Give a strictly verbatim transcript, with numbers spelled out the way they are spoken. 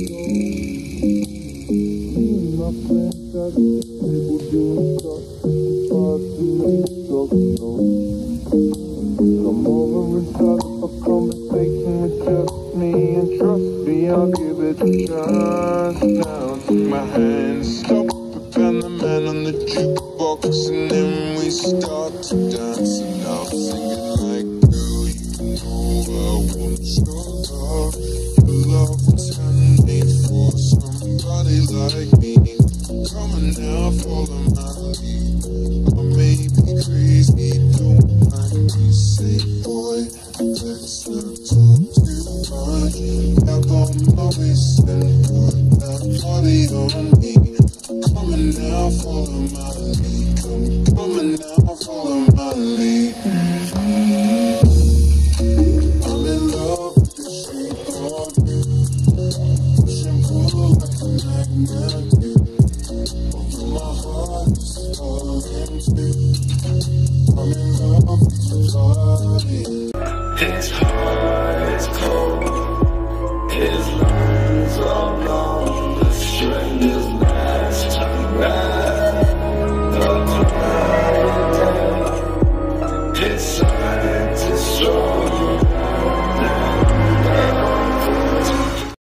My friends at the table doing stuff, far too late to talk no. Come over and start up a conversation with just me, and trust me, I'll give it a chance. Now take my hand, stop it, and the man on the jukebox, and then we start to dance. And I'm singing like, girl, you know I want your love. Your love was handmade for somebody like me. Come on now, follow my lead. I may be crazy, don't mind me. Say, boy, let's not talk too much. Tap on my waist and put that body on me. Come on now, follow my lead. Come, come on now, follow my lead. I'm in love with the shape of you. Push and pull like a magnet. Over my heart is falling too. I'm in love with your body. It's hard.